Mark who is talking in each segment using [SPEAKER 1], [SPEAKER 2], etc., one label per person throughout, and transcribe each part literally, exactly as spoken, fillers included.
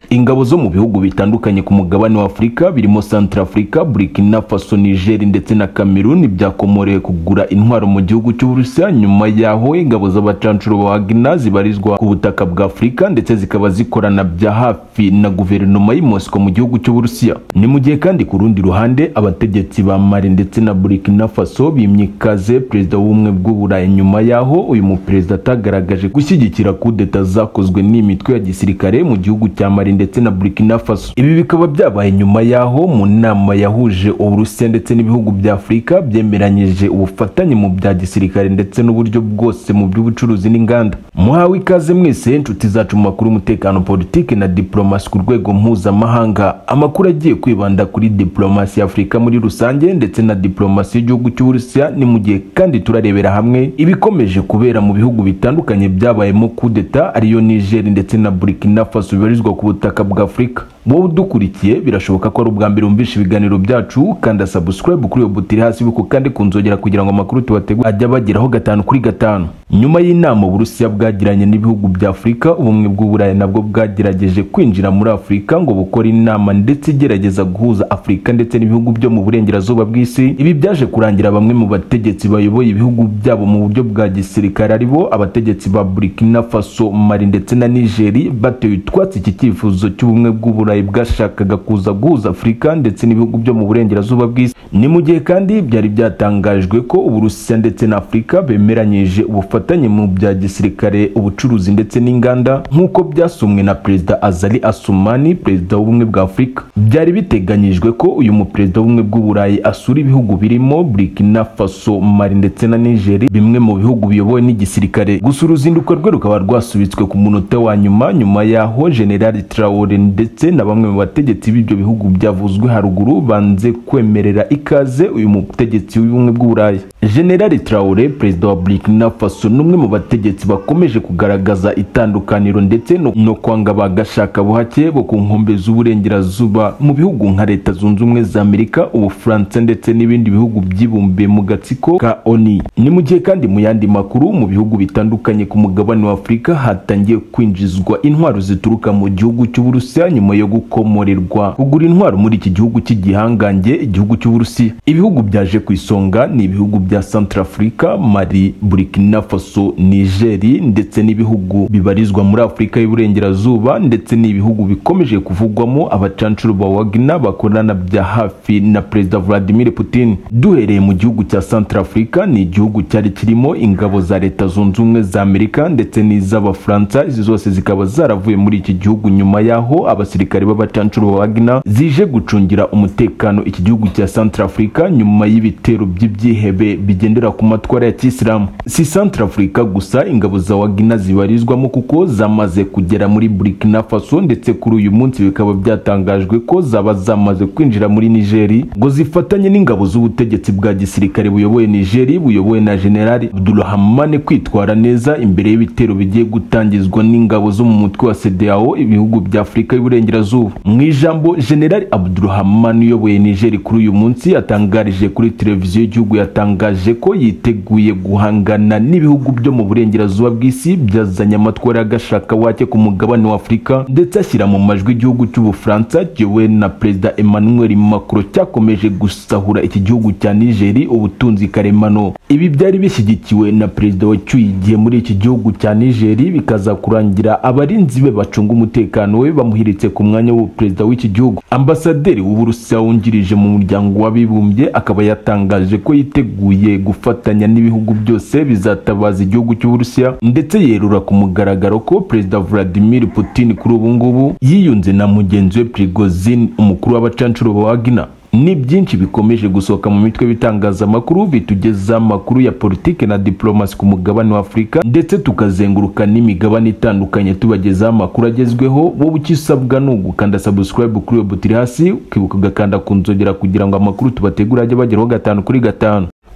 [SPEAKER 1] Ingabo zo mu bihugu bitandukanye ku mugabane wa Afrika birimo Centrafrica, Burkina Faso, Niger ndetse na Cameroon byakomoreye kugura intwaro mu gihugu cy'Uburusiya nyuma yaho ingabo z'abacancuro ba Wagner zibarizwa ku butaka bwa Afrika ndetse zikaba zikorana bya hafi na guverinoma y'i Moscow mu gihugu cy'Uburusiya. Ni mu gihe kandi ku rundi ruhande abategetsi ba Mali ndetse na Burkina Faso bimyikaze perezida w'ubumwe bw'Uburayi nyuma yaho uyu mu perezida atagaragaje gushyigikira kudeta zakozwe n'imitwe ya gisirikare mu gihugu cya Mali ndetse na Burkina Faso. Ibi bikaba byabaye nyuma yaho mu nama yahuje Uburusiya ndetse n'ibihugu bya Afrika byemeranyije ubufatanye mu bya gisirikare ndetse n'uburyo bwose mu by'ubucuruzi n'inganda. Muhawe ikaze mwese inshuti zacu mu makuru umutekano, politike na diplomasi ku rwego mpuzamahanga. Amakuru agiye kwibanda kuri diplomasi ya Afrika muri rusange ndetse na diplomasi y'igihugu cy'Uburusiya, ni mu gihe kandi turarebera hamwe ibikomeje kubera mu bihugu bitandukanye byabayemo kudeta ariyo Niger ndetse na Burkina Faso bibarizwa ku butaka bwa Afrika. Wowe udukurikiye birashoboka ko ari ubwa mbere umvisha ibiganiro byacu, kanda subscribe kuri iyo butiri hasi buko kandi kunzogera kugira ngo amakuru tubategura ajya bageraho gatanu kuri gatanu. Nyuma y'inama Uburusiya bwagiranye n'ibihugu bya Afrika, ubumwe bw'Uburayi nabwo bwagerageje kwinjira muri Afrika ngo bukore inama ndetse igerageza guhuza Afrika ndetse n'ibihugu byo mu burengerazuba bw'isi. Ibi byaje kurangira bamwe mu bategetsi bayoboye ibihugu byabo mu buryo bwa gisirikare aribo abategetsi ba Burkina Faso, Mali ndetse na Niger bateye utwatsi iki cyifuzo cy'ubumwe bw'Uburayi bwashakaga kuza guhuza Afrika ndetse n'ibihugu byo mu burengerazuba bw'isi. Ni mu gihe kandi byari byatangajwe ko Uburusiya ndetse na Afrika bemeranyije ubufatanye mu bya gisirikare, ubucuruzi ndetse n'inganda nk'uko byasomwe na Perezida Azali Assoumani, perezida w'ubumwe bwa Afrika. Byari biteganyijwe ko uyu mu perezida w'ubumwe bw'Uburayi asura ibihugu birimo Burkina Faso, Mali ndetse na Niger, bimwe mu bihugu biyobowe n'igisirikare. Gusa uruzinduko rwe rukaba rwasubitswe ku munota wa nyuma nyuma yaho General Traoré ndetse na bamwe mu bategetsi b'ibyo bihugu byavuzwe haruguru banze kwemerera ikaze uyu mutegetsi w'ubumwe bw'Uburayi. General Traoré, perezida wa Burkina Faso, n'umwe mu bategetsi bakomeje kugaragaza itandukaniro ndetse no, no kwanga bagashaka buhake bo ku nkombe z'uburengerazuba mu bihugu nka Leta Zunze Ubumwe za Amerika, Ubufaransa ndetse n'ibindi bihugu byibumbiye mu gatsiko ka O N U. Ni mu gihe kandi mu yandi makuru mu bihugu bitandukanye ku mugabane wa Afrika hatangiye kwinjizwa intwaro zituruka mu gihugu cy'Uburusiya nyuma yo gukomorerwa kugura intwaro muri iki gihugu cy'igihangange, igihugu cy'Uburusiya. Ibihugu byaje ku isonga ni ibihugu bya Centrafrica, Mali, Burkina Faso, Niger ndetse n'ibihugu bibarizwa muri Afrika y'Uburengerazuba ndetse n'ibihugu bikomeje kuvugwamo abacancuro ba Wagner bakorana bya hafi na Perezida Vladimir Putin. Duhereye mu gihugu cya Centrafrica, ni igihugu cyari kirimo ingabo za Leta Zunze Ubumwe za Amerika ndetse n'iz'Abafaransa. Izi zose zikaba zaravuye muri iki gihugu nyuma yaho abasirikare b'abacancuro ba Wagner zije gucungira umutekano iki gihugu cya Centrafrica nyuma y'ibitero by'ibyihebe bigendera ku matwara ya Kisilamu. Si Centrafrica gusa ingabo za Wagner zibarizwamo kuko zamaze kugera muri Burkina Faso ndetse kuri uyu munsi bikaba byatangajwe ko zaba zamaze kwinjira muri Niger ngo zifatanye n'ingabo z'ubutegetsi bwa gisirikare buyoboye Niger buyobowe na General Abdurrahmane kwitwara neza imbere y'ibitero bigiye gutangizwa n'ingabo zo mu mutwe wa C D A O ibihugu bya Afrika y'Uburengerazuba. Mu ijambo General Abdurrahmane uyoboye Niger kuri uyu munsi yatangarije kuri televiziyo y'igihugu, yatangaje ko yiteguye guhangana n'ibihugu byo mu burengerazuba bw'isi byazanye amatwara y'agashaka wake ku mugabane wa Afrika ndetse ashyira mu majwi igihugu cy'Ubufaransa kiyobowe na Perezida Emmanuel Macron cyakomeje gusahura iki gihugu cya Niger ubutunzi karemano. Ibi byari bishyigikiwe na perezida wacyuye igihe muri iki gihugu cya Niger, bikaza kurangira abarinzi be bacunga umutekano we bamuhiritse ku mwanya w'uperezida w'iki gihugu. Ambasaderi w'Uburusiya wungirije mu muryango w'abibumbye akaba yatangaje ko yiteguye gufatanya n'ibihugu byose bizatabaza igihugu cy'Uburusiya ndetse yerura ku mugaragaro ko Perezida Vladimir Putin kuri ubu ngubu yiyunze na mugenzi we Prigozhin, umukuru w'abacancuro ba Wagner. Ni byinshi bikomeje gusohoka mu mitwe bitangazamakuru bitugeza amakuru ya politike na diplomasi ku mugabane wa Afrika ndetse tukazenguruka n'imigabane itandukanye tubagezaho amakuru agezweho. Wowe ukisabwa no gukanda subscribe kuri iyo butiri hasi, ukibuka ugakanda kunzogera kugira ngo amakuru tubategura ajye bageraho gatanu kuri gatanu.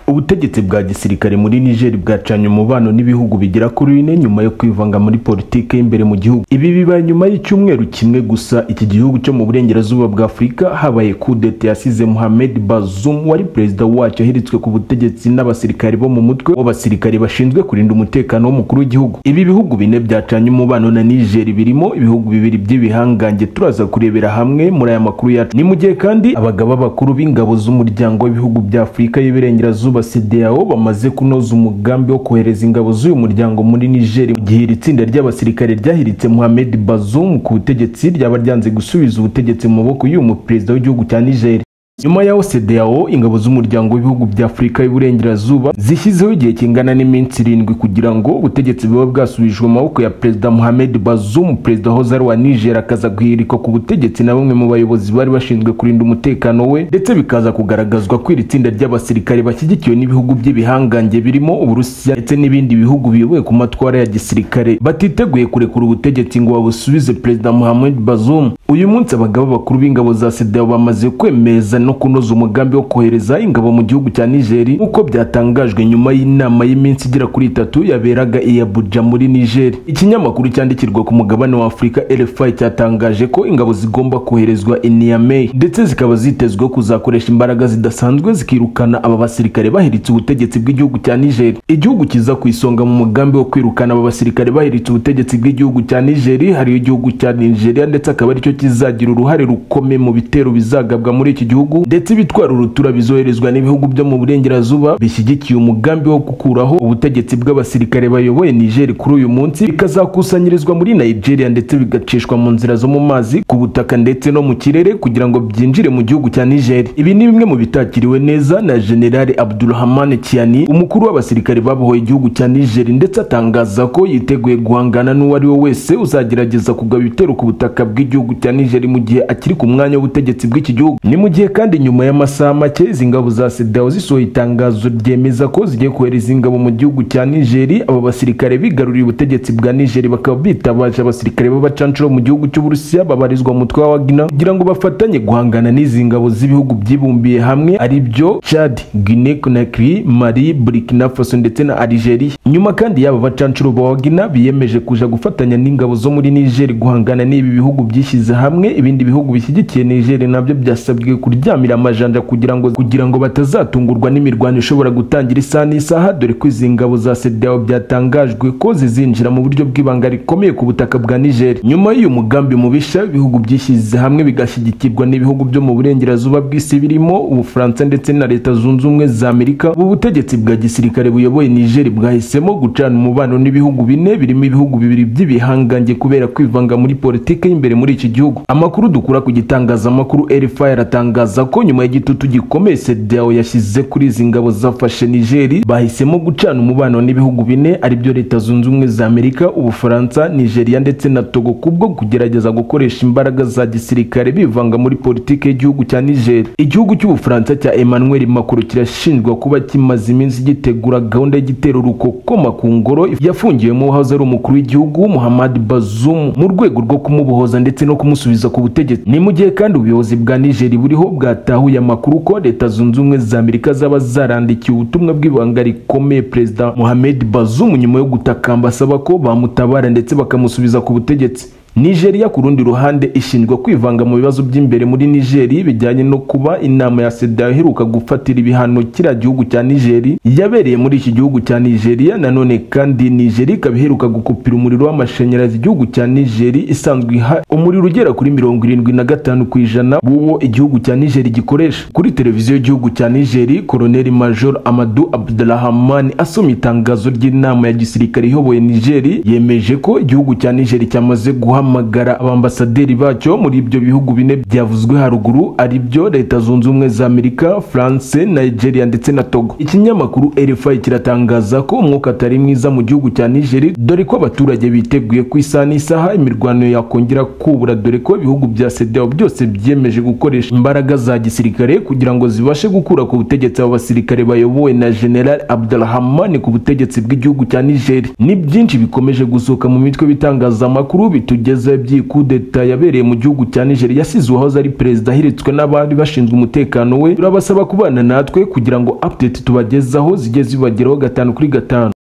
[SPEAKER 1] Ubutegetsi bwa gisirikare muri Niger bwacanye umubano n'ibihugu bigera kuri bine nyuma yo kwivanga muri politike y'imbere mu gihugu. Ibi bibaye nyuma y'icyumweru kimwe gusa iki gihugu cyo mu burengerazuba bwa Afurika habaye coup d'etat yasize Mohamed Bazoum wari perezida wacyo ahiritswe ku butegetsi n'abasirikare bo mu mutwe w'abasirikare bashinzwe kurinda umutekano w'umukuru w'igihugu. Ibi bihugu bine byacanye umubano na Niger birimo ibihugu bibiri by'ibihangange turaza kurebera hamwe muri aya makuru yacu. Ni mu gihe kandi abagaba bakuru b'ingabo z'umuryango w'ibihugu bya Afurika y'Iburengerazuba C D A O bamaze kunoza umugambi wo kohereza ingabo z'uyu muryango muri Niger mu gihe iri tsinda ry'abasirikare ryahiritse Mohamed Bazoum ku butegetsi ryaba ryanze gusubiza ubutegetsi mu maboko y'uyu muperezida w'igihugu cya Niger. Nyuma yaho C D A O ingabo z'umuryango w'ibihugu bya Afurika y'Iburengerazuba zishyizeho igihe kingana n'iminsi irindwi kugira ngo ubutegetsi buba bwasubijwe mu maboko ya perezida Mohamed Bazoum, perezida Hozar wa Niger, akaza guhirikwa ku butegetsi na bamwe mu bayobozi bari bashinzwe kurinda umutekano we, ndetse bikaza kugaragazwa ko iri tsinda ry'abasirikare bashyigikiwe n'ibihugu by'ibihangange birimo Uburusiya ndetse n'ibindi bihugu biyoboye ku matwara ya gisirikare batiteguye kurekura ubutegetsi ngo babusubize perezida Mohamed Bazoum. Uyu munsi abagaba bakuru b'ingabo za C D A O bamaze kwemeza no kunoza umugambi wo kohereza ingabo mu gihugu cya Niger nk'uko byatangajwe nyuma y'inama y'iminsi igera kuri itatu yaberaga i Abuja muri Niger. Ikinyamakuru cyandikirwa ku mugabane wa Afurika R F I cyatangaje ko ingabo zigomba koherezwa i Niamey ndetse zikaba zitezwe kuzakoresha imbaraga zidasanzwe zikirukana aba basirikare bahiritse ubutegetsi bw'igihugu cya Niger. Igihugu kiza ku isonga mu mugambi wo kwirukana aba basirikare bahiritse ubutegetsi bw'igihugu cya Niger hari igihugu cya Nigeria, ndetse akaba aricyo kizagira uruhare rukomeye mu bitero bizagabwa muri iki gihugu, ndetse bitwara urutura bizoherezwa n'ibihugu byo mu burengerazuba bishyigikiye umugambi wo gukuraho ubutegetsi bw'abasirikare bayoboye Niger kuri uyu munsi, bikazakusanyirizwa muri Nigeria ndetse bigacishwa mu nzira zo mu mazi, ku butaka ndetse no mu kirere kugira ngo byinjire mu gihugu cya Niger. Ibi ni bimwe mu bitakiriwe neza na General Abdulrahman Tiani, umukuru w'abasirikare babohoye igihugu cya Niger, ndetse atangaza ko yiteguye guhangana n'uwo ari we wese uzagerageza kugaba ibitero ku butaka bw'igihugu cya Niger mu gihe akiri ku mwanya w'ubutegetsi bw'iki gihugu. Ni mu gihe kandi nyuma y'amasaha make izi ngabo za C D A O zisohoye itangazo ryemeza ko zigiye kohereza ingabo mu gihugu cya Niger. Aba basirikare bigaruriye ubutegetsi bwa Niger bakaba bitabaje abasirikare b'abacancuro mu gihugu cy'Uburusiya babarizwa mu mutwe wa Wagner kugira ngo bafatanye guhangana n'izi ngabo z'ibihugu byibumbiye hamwe ari byo Chad, Guinea Conakry, Mali, Burkina Faso ndetse na Algeria. Nyuma kandi y'aba bacancuro ba Wagner biyemeje kuja gufatanya n'ingabo zo muri Niger guhangana n'ibi bihugu byishyize hamwe, ibindi bihugu bishyigikiye Niger nabyo byasabwe kuryamira amajanja kugira ngo kugira ngo batazatungurwa n'imirwano ishobora gutangira isaha n'isaha, dore ko izi ngabo za C D A O byatangajwe ko zizinjira mu buryo bw'ibanga rikomeye ku butaka bwa Niger. Nyuma y'uyu mugambi mubisha ibihugu byishyize hamwe bigashyigikirwa n'ibihugu byo mu burengerazuba bw'isi birimo Ubufaransa ndetse na Leta Zunze Ubumwe za Amerika, ubu butegetsi bwa gisirikare buyoboye Niger bwahisemo gucana umubano n'ibihugu bine birimo ibihugu bibiri by'ibihangange kubera kwivanga muri politike y'imbere muri iki gihugu. Amakuru dukura ku gitangazamakuru R F I aratangaza ko nyuma y'igitutu gikomeye C D A O yashyize kuri izi ngabo zafashe Niger, bahisemo gucana umubano n'ibihugu bine ari byo Leta Zunze Ubumwe za Amerika, Ubufaransa, Nigeria ndetse na Togo kubwo kugerageza gukoresha imbaraga za gisirikare bivanga muri politike y'igihugu cya Niger. Igihugu cy'Ubufaransa cya Emmanuel Macron kirashinjwa kuba kimaze iminsi gitegura gahunda y'igitero rukokoma ku ngoro yafungiwemo uwahoze ari umukuru w'igihugu Mohamed Bazoum mu rwego rwo kumubohoza ndetse no kumusubiza ku butegetsi. Ni mu gihe kandi ubuyobozi bwa Niger buriho bwatahuye amakuru ko Leta Zunze Ubumwe za Amerika zaba zarandikiye ubutumwa bw'ibanga rikomeye perezida Mohamed Bazoum nyuma yo gutakamba asaba ko bamutabara ndetse bakamusubiza ku butegetsi. Nigeria ku rundi ruhande ishinjwa kwivanga mu bibazo by'imbere muri Niger bijyanye no kuba inama ya C D A O iheruka gufatira ibihano kiriya gihugu cya Niger yabereye muri iki gihugu cya Nigeria. Nanone kandi Nigeria ikaba iheruka gukupira umuriro w'amashanyarazi igihugu cya Niger isanzwe iha umuriro ugera kuri mirongo irindwi na gatanu ku ijana w'uwo igihugu cya Niger gikoresha. Kuri televiziyo y'igihugu cya Niger, Colonel Major Amadou Abdulrahman asomye itangazo ry'inama ya gisirikare iyoboye Niger yemeje ko igihugu cya Niger cyamaze guha guhamagara abambasaderi bacyo muri ibyo bihugu bine byavuzwe haruguru ari byo Leta Zunze Ubumwe za Amerika, France, Nigeria ndetse na Togo. Ikinyamakuru R F I kiratangaza ko umwuka atari mwiza mu gihugu cya Niger, dore ko abaturage biteguye ku isaha n'isaha imirwano yakongera kubura, dore ko ibihugu bya C D A O byose byemeje gukoresha imbaraga za gisirikare kugira ngo zibashe gukura ku butegetsi abasirikare bayobowe na General Abdulrahman ku butegetsi bw'igihugu cya Niger. Ni byinshi bikomeje gusohoka mu mitwe bitangaza amakuru bitujye tubagezaho by'ikudeta yabereye mu gihugu cya Nigeria yasizwe aho ari perezida ahiritswe n'abandi bashinzwe umutekano we. Turabasaba kubana natwe kugira ngo update tubagezaho zijye zibageraho gatanu kuri gatanu.